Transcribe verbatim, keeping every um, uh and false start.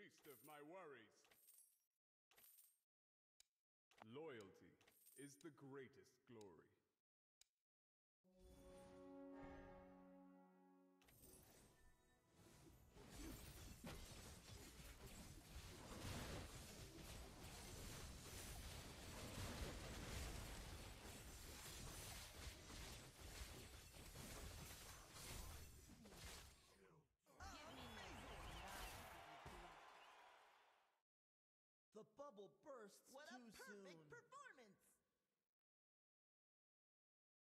least of my worries. Loyalty is the greatest glory. The bubble bursts What too a perfect soon.